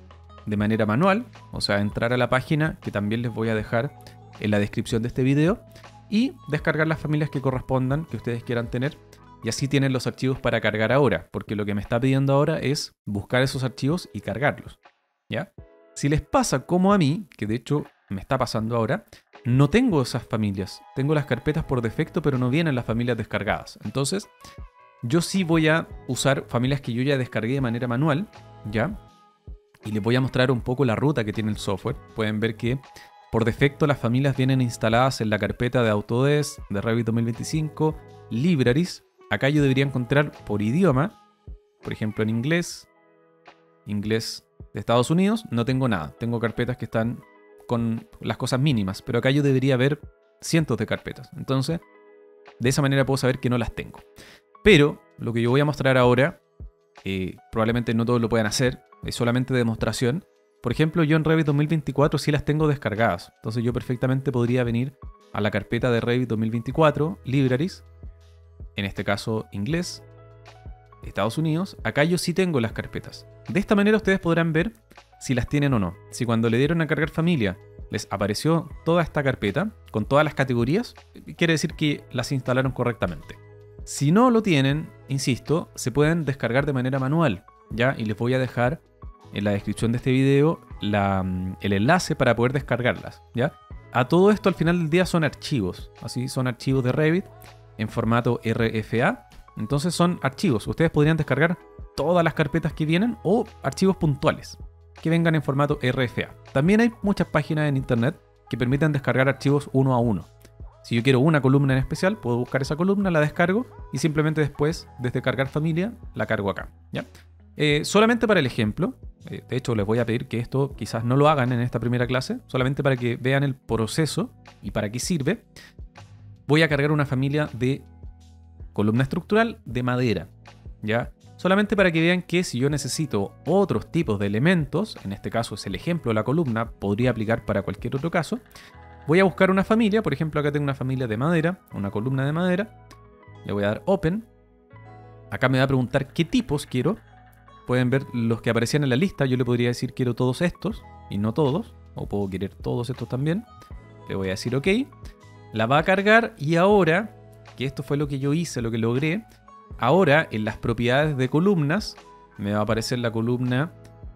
de manera manual, o sea, entrar a la página que también les voy a dejar en la descripción de este video y descargar las familias que correspondan, que ustedes quieran tener, y así tienen los archivos para cargar ahora, porque lo que me está pidiendo ahora es buscar esos archivos y cargarlos, ¿ya? Si les pasa como a mí, que de hecho me está pasando ahora, no tengo esas familias. Tengo las carpetas por defecto, pero no vienen las familias descargadas. Entonces, yo sí voy a usar familias que yo ya descargué de manera manual, ¿ya? Y les voy a mostrar un poco la ruta que tiene el software. Pueden ver que por defecto las familias vienen instaladas en la carpeta de Autodesk, de Revit dos mil veinticinco, Libraries. Acá yo debería encontrar por idioma, por ejemplo en inglés, inglés de Estados Unidos, no tengo nada. Tengo carpetas que están con las cosas mínimas, pero acá yo debería ver cientos de carpetas. Entonces, de esa manera puedo saber que no las tengo. Pero lo que yo voy a mostrar ahora, eh, probablemente no todos lo puedan hacer, es solamente demostración. Por ejemplo, yo en Revit dos mil veinticuatro sí las tengo descargadas. Entonces yo perfectamente podría venir a la carpeta de Revit dos mil veinticuatro, Libraries, en este caso inglés, Estados Unidos. Acá yo sí tengo las carpetas. De esta manera ustedes podrán ver si las tienen o no. Si cuando le dieron a cargar familia les apareció toda esta carpeta con todas las categorías, quiere decir que las instalaron correctamente. Si no lo tienen, insisto, se pueden descargar de manera manual, ¿ya? Y les voy a dejar en la descripción de este video la, el enlace para poder descargarlas, ¿ya? A todo esto al final del día son archivos, así son archivos de Revit en formato R F A. Entonces son archivos. Ustedes podrían descargar todas las carpetas que vienen o archivos puntuales que vengan en formato R F A. También hay muchas páginas en internet que permiten descargar archivos uno a uno. Si yo quiero una columna en especial, puedo buscar esa columna, la descargo y simplemente después, desde cargar familia, la cargo acá, ¿ya? Eh, solamente para el ejemplo, eh, de hecho les voy a pedir que esto quizás no lo hagan en esta primera clase, solamente para que vean el proceso y para qué sirve. Voy a cargar una familia de columna estructural de madera, ¿ya? Solamente para que vean que si yo necesito otros tipos de elementos, en este caso es el ejemplo de la columna, podría aplicar para cualquier otro caso. Voy a buscar una familia, por ejemplo acá tengo una familia de madera, una columna de madera. Le voy a dar Open. Acá me va a preguntar qué tipos quiero. Pueden ver los que aparecían en la lista. Yo le podría decir quiero todos estos y no todos. O puedo querer todos estos también. Le voy a decir OK. La va a cargar y ahora, que esto fue lo que yo hice, lo que logré. Ahora en las propiedades de columnas me va a aparecer la columna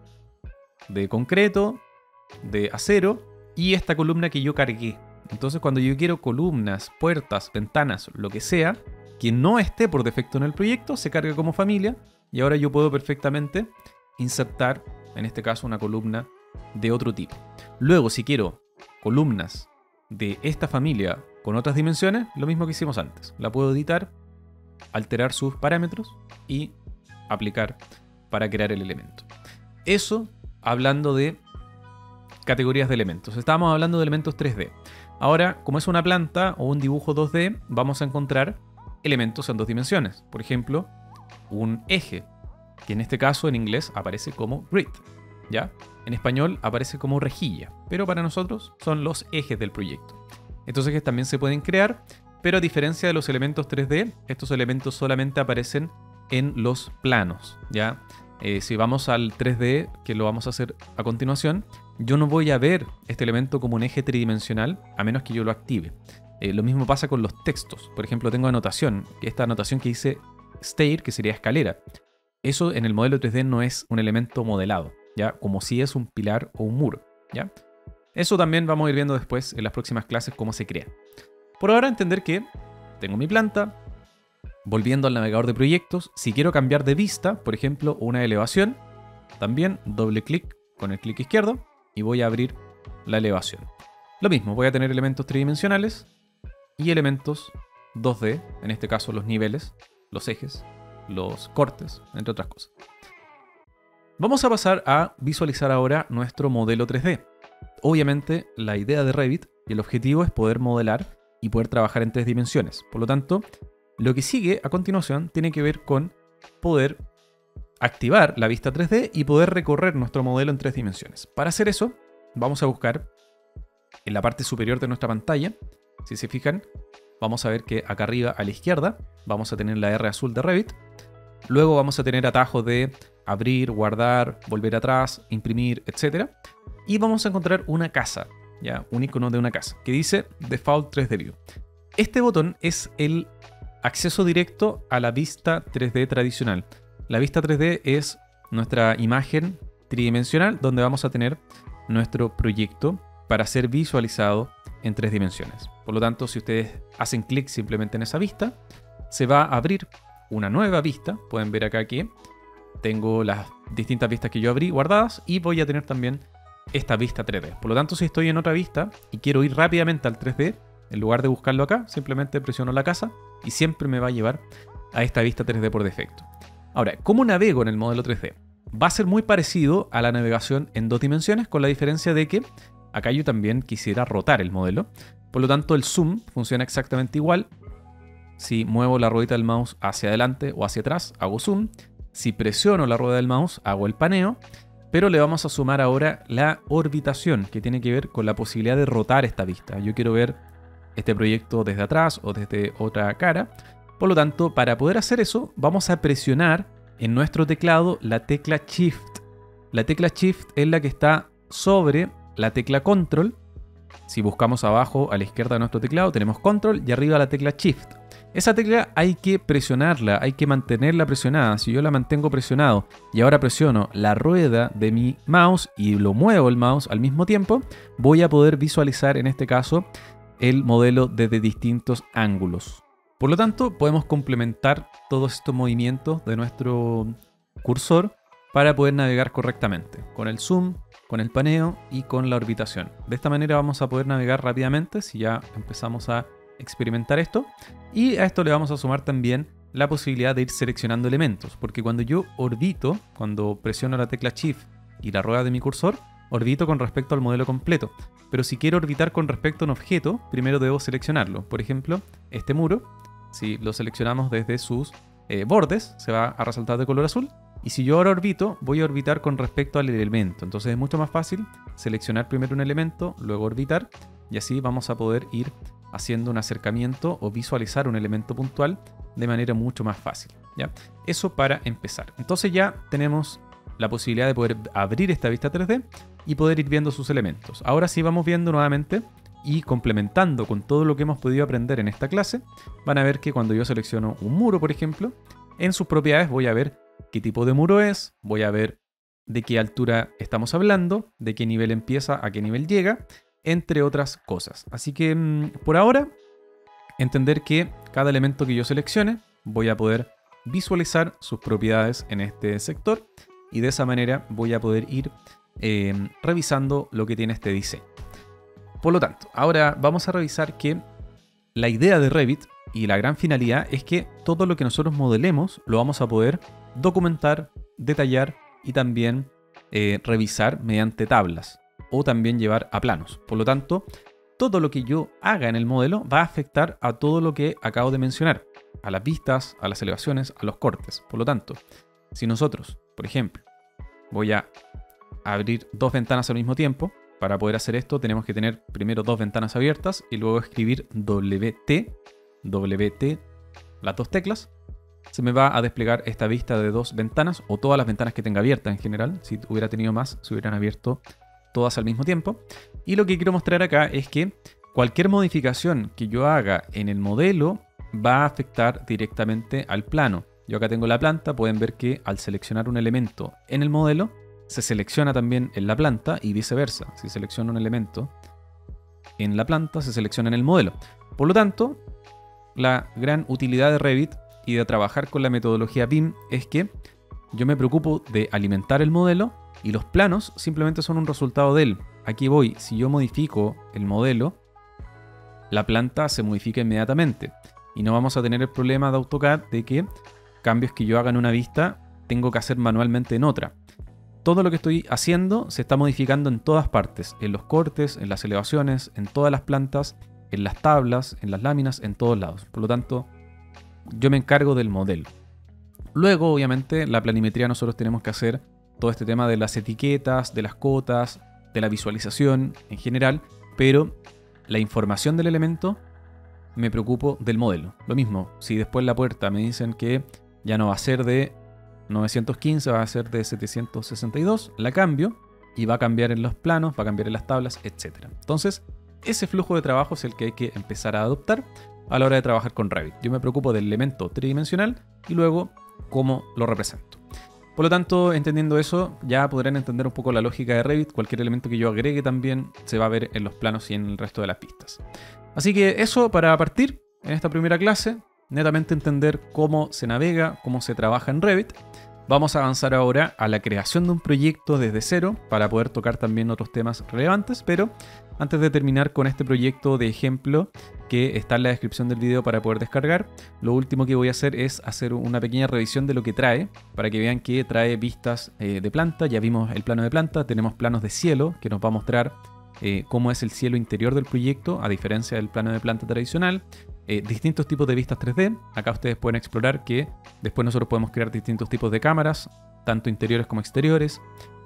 de concreto, de acero y esta columna que yo cargué. Entonces cuando yo quiero columnas, puertas, ventanas, lo que sea, que no esté por defecto en el proyecto, se carga como familia y ahora yo puedo perfectamente insertar, en este caso, una columna de otro tipo. Luego, si quiero columnas de esta familia con otras dimensiones, lo mismo que hicimos antes. La puedo editar, alterar sus parámetros y aplicar para crear el elemento. Eso hablando de categorías de elementos. Estábamos hablando de elementos tres D. Ahora, como es una planta o un dibujo dos D, vamos a encontrar elementos en dos dimensiones. Por ejemplo, un eje, que en este caso en inglés aparece como grid, ¿ya? En español aparece como rejilla, pero para nosotros son los ejes del proyecto. Estos ejes también se pueden crear, pero a diferencia de los elementos tres D, estos elementos solamente aparecen en los planos, ¿ya? Eh, si vamos al tres D, que lo vamos a hacer a continuación, yo no voy a ver este elemento como un eje tridimensional, a menos que yo lo active. Eh, lo mismo pasa con los textos. Por ejemplo, tengo anotación, que esta anotación que dice stair, que sería escalera. Eso en el modelo tres D no es un elemento modelado, ¿ya? Como si es un pilar o un muro, ¿ya? Eso también vamos a ir viendo después en las próximas clases cómo se crea. Por ahora entender que tengo mi planta. Volviendo al navegador de proyectos, si quiero cambiar de vista, por ejemplo, una elevación, también doble clic con el clic izquierdo y voy a abrir la elevación. Lo mismo, voy a tener elementos tridimensionales y elementos dos D, en este caso los niveles, los ejes, los cortes, entre otras cosas. Vamos a pasar a visualizar ahora nuestro modelo tres D. Obviamente, la idea de Revit y el objetivo es poder modelar y poder trabajar en tres dimensiones. Por lo tanto, lo que sigue a continuación tiene que ver con poder activar la vista tres D y poder recorrer nuestro modelo en tres dimensiones. Para hacer eso, vamos a buscar en la parte superior de nuestra pantalla. Si se fijan, vamos a ver que acá arriba a la izquierda vamos a tener la R azul de Revit. Luego vamos a tener atajos de abrir, guardar, volver atrás, imprimir, etcétera. Y vamos a encontrar una casa, ya, un icono de una casa, que dice Default tres D View. Este botón es el acceso directo a la vista tres D tradicional. La vista tres D es nuestra imagen tridimensional donde vamos a tener nuestro proyecto para ser visualizado en tres dimensiones. Por lo tanto, si ustedes hacen clic simplemente en esa vista, se va a abrir una nueva vista. Pueden ver acá que tengo las distintas vistas que yo abrí guardadas y voy a tener también esta vista tres D. Por lo tanto, si estoy en otra vista y quiero ir rápidamente al tres D, en lugar de buscarlo acá, simplemente presiono la casa y siempre me va a llevar a esta vista tres D por defecto. Ahora, ¿cómo navego en el modelo tres D? Va a ser muy parecido a la navegación en dos dimensiones, con la diferencia de que acá yo también quisiera rotar el modelo. Por lo tanto, el zoom funciona exactamente igual. Si muevo la ruedita del mouse hacia adelante o hacia atrás, hago zoom. Si presiono la rueda del mouse, hago el paneo. Pero le vamos a sumar ahora la orbitación, que tiene que ver con la posibilidad de rotar esta vista. Yo quiero ver este proyecto desde atrás o desde otra cara. Por lo tanto, para poder hacer eso, vamos a presionar en nuestro teclado la tecla Shift. La tecla Shift es la que está sobre la tecla Control. Si buscamos abajo a la izquierda de nuestro teclado, tenemos Control y arriba la tecla Shift. Esa tecla hay que presionarla, hay que mantenerla presionada. Si yo la mantengo presionado y ahora presiono la rueda de mi mouse y lo muevo el mouse al mismo tiempo, voy a poder visualizar en este caso el modelo desde distintos ángulos. Por lo tanto, podemos complementar todos estos movimientos de nuestro cursor para poder navegar correctamente, con el zoom, con el paneo y con la orbitación. De esta manera vamos a poder navegar rápidamente si ya empezamos a experimentar esto, y a esto le vamos a sumar también la posibilidad de ir seleccionando elementos, porque cuando yo orbito, cuando presiono la tecla Shift y la rueda de mi cursor, orbito con respecto al modelo completo, pero si quiero orbitar con respecto a un objeto, primero debo seleccionarlo. Por ejemplo, este muro, si lo seleccionamos desde sus eh, bordes, se va a resaltar de color azul, y si yo ahora orbito, voy a orbitar con respecto al elemento. Entonces es mucho más fácil seleccionar primero un elemento, luego orbitar, y así vamos a poder ir haciendo un acercamiento o visualizar un elemento puntual de manera mucho más fácil, ¿ya? Eso para empezar. Entonces ya tenemos la posibilidad de poder abrir esta vista tres D y poder ir viendo sus elementos. Ahora sí vamos viendo nuevamente y complementando con todo lo que hemos podido aprender en esta clase, van a ver que cuando yo selecciono un muro, por ejemplo, en sus propiedades voy a ver qué tipo de muro es, voy a ver de qué altura estamos hablando, de qué nivel empieza a qué nivel llega, entre otras cosas. Así que mmm, por ahora, entender que cada elemento que yo seleccione voy a poder visualizar sus propiedades en este sector, y de esa manera voy a poder ir eh, revisando lo que tiene este diseño. Por lo tanto, ahora vamos a revisar que la idea de Revit y la gran finalidad es que todo lo que nosotros modelemos lo vamos a poder documentar, detallar y también eh, revisar mediante tablas, o también llevar a planos. Por lo tanto, todo lo que yo haga en el modelo va a afectar a todo lo que acabo de mencionar, a las vistas, a las elevaciones, a los cortes. Por lo tanto, si nosotros, por ejemplo, voy a abrir dos ventanas al mismo tiempo, para poder hacer esto tenemos que tener primero dos ventanas abiertas y luego escribir W T, W T, las dos teclas. Se me va a desplegar esta vista de dos ventanas, o todas las ventanas que tenga abiertas en general. Si hubiera tenido más, se hubieran abierto todas al mismo tiempo. Y lo que quiero mostrar acá es que cualquier modificación que yo haga en el modelo va a afectar directamente al plano. Yo acá tengo la planta, pueden ver que al seleccionar un elemento en el modelo, se selecciona también en la planta y viceversa. Si selecciono un elemento en la planta, se selecciona en el modelo. Por lo tanto, la gran utilidad de Revit y de trabajar con la metodología B I M es que yo me preocupo de alimentar el modelo y los planos simplemente son un resultado de él. Aquí voy, si yo modifico el modelo, la planta se modifica inmediatamente y no vamos a tener el problema de AutoCAD de que cambios que yo haga en una vista tengo que hacer manualmente en otra. Todo lo que estoy haciendo se está modificando en todas partes, en los cortes, en las elevaciones, en todas las plantas, en las tablas, en las láminas, en todos lados. Por lo tanto, yo me encargo del modelo. Luego, obviamente, la planimetría nosotros tenemos que hacer todo este tema de las etiquetas, de las cotas, de la visualización en general, pero la información del elemento me preocupo del modelo. Lo mismo, si después la puerta me dicen que ya no va a ser de novecientos quince, va a ser de setecientos sesenta y dos, la cambio y va a cambiar en los planos, va a cambiar en las tablas, etcétera. Entonces, ese flujo de trabajo es el que hay que empezar a adoptar a la hora de trabajar con Revit. Yo me preocupo del elemento tridimensional y luego cómo lo represento. Por lo tanto, entendiendo eso, ya podrán entender un poco la lógica de Revit. Cualquier elemento que yo agregue también se va a ver en los planos y en el resto de las pistas. Así que eso para partir en esta primera clase, netamente entender cómo se navega, cómo se trabaja en Revit. Vamos a avanzar ahora a la creación de un proyecto desde cero para poder tocar también otros temas relevantes, pero antes de terminar con este proyecto de ejemplo que está en la descripción del video para poder descargar, lo último que voy a hacer es hacer una pequeña revisión de lo que trae, para que vean que trae vistas eh, de planta. Ya vimos el plano de planta, tenemos planos de cielo que nos va a mostrar eh, cómo es el cielo interior del proyecto, a diferencia del plano de planta tradicional. Eh, distintos tipos de vistas tres D. Acá ustedes pueden explorar que después nosotros podemos crear distintos tipos de cámaras, tanto interiores como exteriores,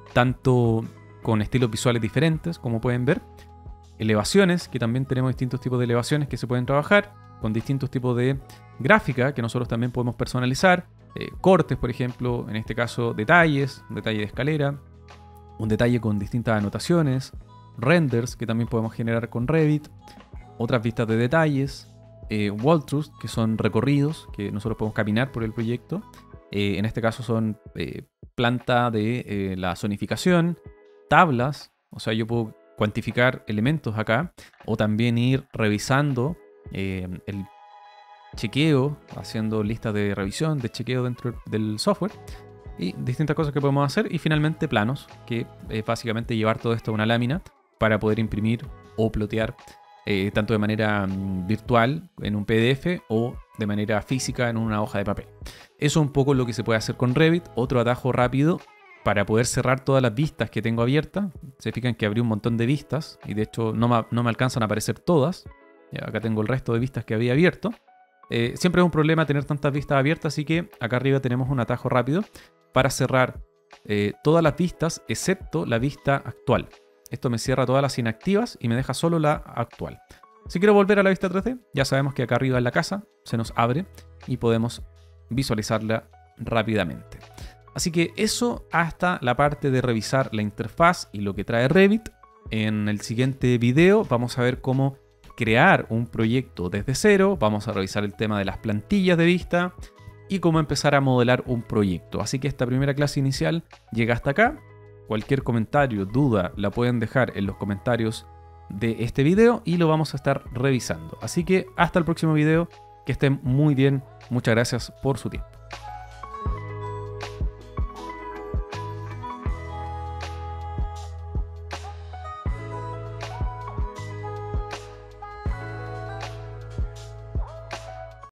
tanto con estilos visuales diferentes, como pueden ver. Elevaciones, que también tenemos distintos tipos de elevaciones que se pueden trabajar, con distintos tipos de gráfica que nosotros también podemos personalizar. Eh, cortes, por ejemplo, en este caso detalles, un detalle de escalera, un detalle con distintas anotaciones, renders que también podemos generar con Revit, otras vistas de detalles, eh, walkthroughs, que son recorridos que nosotros podemos caminar por el proyecto. Eh, en este caso son eh, planta de eh, la zonificación, tablas, o sea, yo puedo cuantificar elementos acá, o también ir revisando eh, el chequeo, haciendo listas de revisión, de chequeo dentro del software, y distintas cosas que podemos hacer, y finalmente planos, que es básicamente llevar todo esto a una lámina para poder imprimir o plotear eh, tanto de manera mm, virtual en un P D F o de manera física en una hoja de papel. Eso es un poco lo que se puede hacer con Revit. Otro atajo rápido para poder cerrar todas las vistas que tengo abiertas. Se fijan que abrí un montón de vistas y de hecho no me, no me alcanzan a aparecer todas. Ya, acá tengo el resto de vistas que había abierto. Eh, siempre es un problema tener tantas vistas abiertas, así que acá arriba tenemos un atajo rápido para cerrar eh, todas las vistas excepto la vista actual. Esto me cierra todas las inactivas y me deja solo la actual. Si quiero volver a la vista tres D, ya sabemos que acá arriba en la casa se nos abre y podemos visualizarla rápidamente. Así que eso hasta la parte de revisar la interfaz y lo que trae Revit. En el siguiente video vamos a ver cómo crear un proyecto desde cero, vamos a revisar el tema de las plantillas de vista y cómo empezar a modelar un proyecto. Así que esta primera clase inicial llega hasta acá. Cualquier comentario, duda, la pueden dejar en los comentarios de este video y lo vamos a estar revisando. Así que hasta el próximo video, que estén muy bien, muchas gracias por su tiempo.